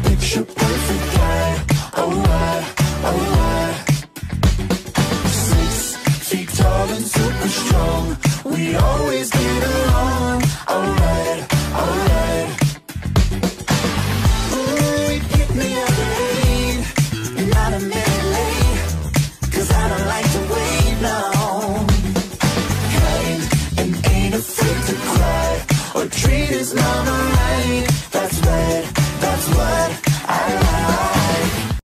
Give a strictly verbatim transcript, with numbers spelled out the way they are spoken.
picture perfect guy. Oh I, oh I. Six feet tall and super strong, we always get